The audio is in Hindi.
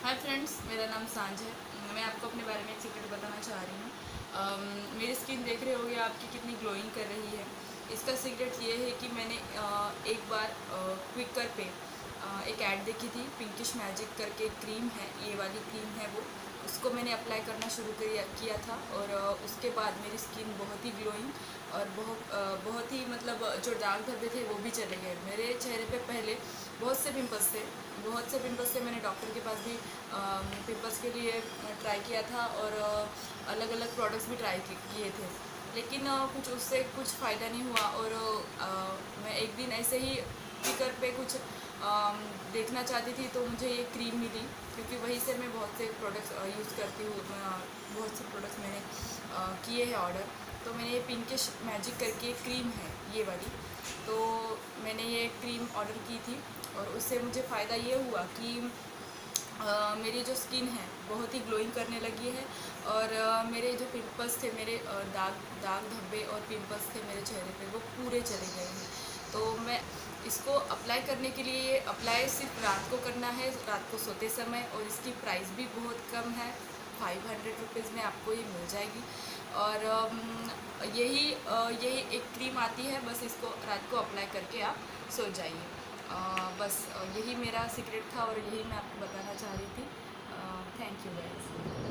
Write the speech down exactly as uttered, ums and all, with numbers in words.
हाय फ्रेंड्स, मेरा नाम सांझ है। मैं आपको अपने बारे में एक सीक्रेट बताना चाह रही हूँ। अम, मेरी स्किन देख रहे होगे आपकी कितनी ग्लोइंग कर रही है। इसका सीक्रेट ये है कि मैंने अ, एक बार क्विकर पे अ, एक ऐड देखी थी। पिंकिश मैजिक करके एक क्रीम है, ये वाली क्रीम है वो। उसको मैंने अप्लाई करना शुरू किया किया था और अ, उसके बाद मेरी स्किन बहुत ही ग्लोइंग और बहुत अ, बहुत ही मतलब जो दाग धब्बे थे वो भी चले गए। मेरे चेहरे पे पहले बहुत से पिंपल्स थे बहुत से पिंपल्स थे मैंने डॉक्टर के पास भी पिंपल्स के लिए ट्राई किया था और अलग अलग प्रोडक्ट्स भी ट्राई किए थे, लेकिन अ, कुछ उससे कुछ फ़ायदा नहीं हुआ। और अ, मैं एक दिन ऐसे ही स्पीकर पे कुछ अम, देखना चाहती थी तो मुझे ये क्रीम मिली, क्योंकि वहीं से मैं बहुत से प्रोडक्ट्स यूज़ करती हूँ। मैं, बहुत से प्रोडक्ट्स मैंने अ, किए हैं ऑर्डर। तो मैंने ये पिंकिश मैजिक करके क्रीम है ये वाली, तो मैंने ये क्रीम ऑर्डर की थी और उससे मुझे फ़ायदा ये हुआ कि आ, मेरी जो स्किन है बहुत ही ग्लोइंग करने लगी है। और आ, मेरे जो पिंपल्स थे, मेरे आ, दाग दाग धब्बे और पिंपल्स थे मेरे चेहरे पे, वो पूरे चले गए हैं। तो मैं इसको अप्लाई करने के लिए, अप्लाई सिर्फ रात को करना है, रात को सोते समय, और इसकी प्राइस भी बहुत कम है। फाइव हंड्रेड रुपीज़ में आपको ये मिल जाएगी। और अम, यही अ, यही एक क्रीम आती है, बस इसको रात को अप्लाई करके आप सो जाइए। अ, बस अ, यही मेरा सीक्रेट था और यही मैं आपको बताना चाह रही थी। Thank you guys.